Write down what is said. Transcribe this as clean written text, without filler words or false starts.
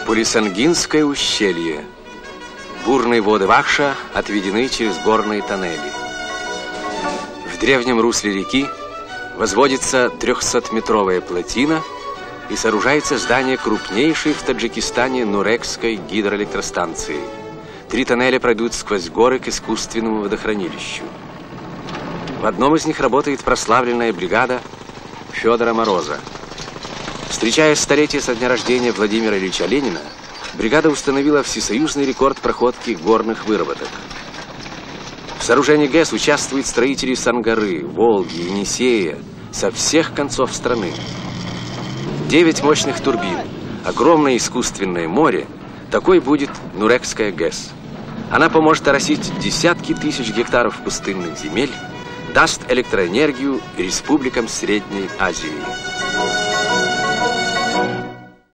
Пулисангинское ущелье. Бурные воды Вахша отведены через горные тоннели. В древнем русле реки возводится 300-метровая плотина и сооружается здание крупнейшей в Таджикистане Нурекской гидроэлектростанции. 3 тоннеля пройдут сквозь горы к искусственному водохранилищу. В одном из них работает прославленная бригада Федора Мороза. Встречая столетие со дня рождения Владимира Ильича Ленина, бригада установила всесоюзный рекорд проходки горных выработок. В сооружении ГЭС участвуют строители с Ангары, Волги, Енисея, со всех концов страны. 9 мощных турбин, огромное искусственное море, такой будет Нурекская ГЭС. Она поможет оросить десятки тысяч гектаров пустынных земель, даст электроэнергию республикам Средней Азии.